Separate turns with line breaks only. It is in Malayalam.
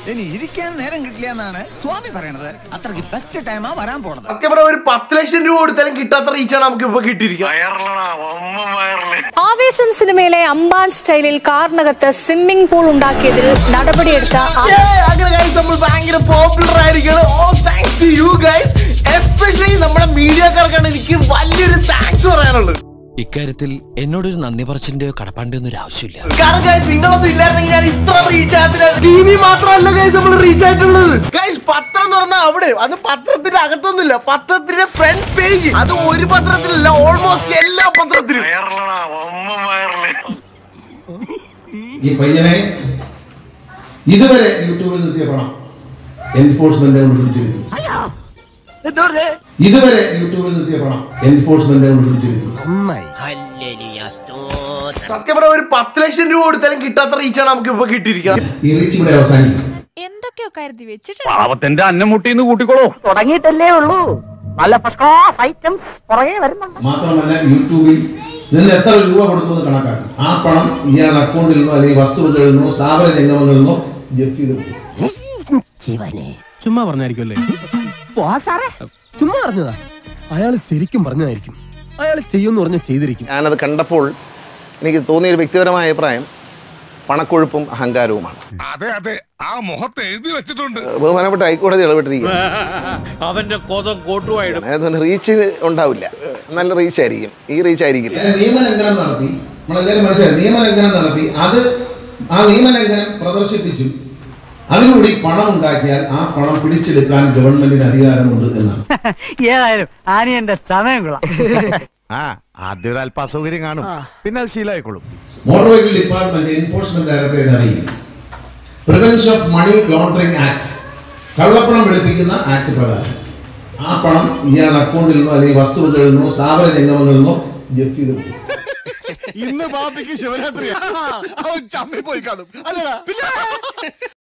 ഇനി ഇരിക്കാൻ നേരം കിട്ടില്ല എന്നാണ് സ്വാമി പറയണത്. അത്രയ്ക്ക് ബെസ്റ്റ് ടൈമാ വരാൻ പോണത്.
ഒരു 10 ലക്ഷം രൂപ കൊടുത്താലും കിട്ടാത്ത റീച്ചാണ് നമുക്ക് ഇപ്പൊ കിട്ടിയിരിക്കുന്നത്.
ആവേശം സിനിമയിലെ അമ്പാൻ സ്റ്റൈലിൽ കാറിനകത്ത് സ്വിമ്മിംഗ് പൂൾ ഉണ്ടാക്കിയതിൽ നടപടിയെടുത്ത
നമ്മൾ ഭയങ്കര പോപ്പുലർ ആയിരിക്കണം. എസ്പെഷ്യലി നമ്മുടെ മീഡിയക്കാർക്കാണ് എനിക്ക് വലിയൊരു താങ്ക്സ് പറയാനുള്ളത്.
ഇക്കാര്യത്തിൽ എന്നോടൊരു നന്ദി പറച്ചിന്റെയോ കടപ്പാണ്ടിയോ ഒന്നും ആവശ്യമില്ല.
കാരണം നിങ്ങളൊന്നും ഇല്ലായിരുന്നെങ്കിൽ ഞാൻ ഇത്ര റീച്ച് ആകത്തില്ല. ടി വി മാത്രമല്ല നമ്മൾ റീച്ച് ആയിട്ടുള്ളത്. പത്രം എന്ന് പറഞ്ഞാൽ അവിടെ അത് പത്രത്തിന്റെ അകത്തൊന്നുമില്ല, പത്രത്തിന്റെ ഫ്രണ്ട് പേജ്. അത് ഒരു പത്രത്തിലല്ല, ഓൾമോസ്റ്റ് എല്ലാ പത്രത്തിലും.
ഈ പയ്യനെ ഇതുവരെ യൂട്യൂബിൽ നിർത്തിയ പണം എൻഫോഴ്സ്മെന്റ് പിടിച്ചിരിക്കുന്നു. ഇതുവരെ യൂട്യൂബിൽ നിർത്തിയ പണം എൻഫോഴ്സ്മെന്റ് പിടിച്ചിരിക്കുന്നു.
സത്യം പറഞ്ഞ ഒരു 10 ലക്ഷം രൂപ കൊടുത്താലും കിട്ടാത്ത റീച്ചാണ് നമുക്ക് ഇപ്പൊ കിട്ടിയിരിക്കുന്നത്.
ഈ റീച്ച് ഇവിടെ അവസാനിക്കും.
എന്തൊക്കെയോ കരുതി വെച്ചിട്ടുണ്ട്.
പാവത്തിന്റെ അന്നം മുട്ടിന്ന് കൂട്ടിക്കോളൂ.
തുടങ്ങിയിട്ടല്ലേ ഉള്ളൂ. നല്ല ഐറ്റംസ് പുറകെ വരുന്നുണ്ട്.
മാത്രമല്ല യൂട്യൂബിൽ നിന്ന് എത്ര രൂപ കൊടുത്തു എന്ന് കണക്കാക്കി ആ പണം ഇയാളുടെ അക്കൗണ്ടിൽ നിന്നോ അല്ലെങ്കിൽ വസ്തുക്കളിൽ നിന്നോ സ്ഥാപന ജംഗമങ്ങളിൽ നിന്നോ ജപ്തി ചെയ്തു.
ചുമ്മാ പറഞ്ഞായിരിക്കുമല്ലേ?
ചുമ്മാ പറഞ്ഞതാ. അയാൾ ശരിക്കും പറഞ്ഞതായിരിക്കും. അയാൾ ചെയ്യുമെന്ന് പറഞ്ഞ ചെയ്തിരിക്കും.
ഞാനത് കണ്ടപ്പോൾ എനിക്ക് തോന്നിയൊരു വ്യക്തിപരമായ അഭിപ്രായം പണക്കൊഴുപ്പും അഹങ്കാരവുമാണ്.
അതെ അതെ, ആ മുഖത്ത് എഴുതി വെച്ചിട്ടുണ്ട്.
ബഹുമാനപ്പെട്ട ഹൈക്കോടതി ഇടപെട്ടിരിക്കുന്നു. റീച്ച് ഉണ്ടാവില്ല, നല്ല റീച്ച് ആയിരിക്കും. ഈ റീച്ച് ആയിരിക്കില്ല.
നിയമലംഘനം നടത്തി, നമ്മളെല്ലാവരും മനസ്സിലായി, നിയമലംഘനം നടത്തി അത് ആ നിയമലംഘനം പ്രദർശിപ്പിച്ചു അതിലൂടെ പണം ഉണ്ടാക്കിയാൽ ആ പണം പിടിച്ചെടുക്കാൻ ഗവൺമെന്റിന് അധികാരമുണ്ട് എന്നാണ്.
ഏതായാലും ആനിയന്റെ സമയം കൊള്ളാം.
ആദ്യം ഒരു അല്പ അസൗകര്യം കാണും, പിന്നെ അത് ശീലമായിക്കോളും.
Motor vehicle department enforcement directorate അറിയിക്കും. Prevention of money laundering act, കള്ളപ്പണം വെളുപ്പിക്കുന്ന ആക്ട് പ്രകാരം ആ പണം ഇയാളുടെ അക്കൗണ്ടിൽ നിന്നോ അല്ലെങ്കിൽ വസ്തുക്കളിൽ നിന്നോ സ്ഥാപന ജംഗമങ്ങളിൽ നിന്നോ ജപ്തി ചെയ്തു.
ഇന്ന് ബാബിക്ക് ശിവരാത്രിയാ, അവൻ ചമ്മി പോയി കാണും അല്ലടാ.